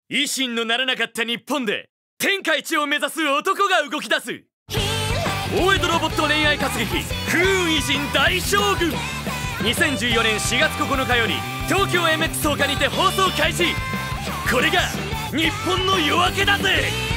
維新のならなかった日本で天下一を目指す男が動き出す大江戸ロボット恋愛活劇風雲維新大将軍。2014年4月9日より東京 MX 10日にて放送開始。これが日本の夜明けだぜ。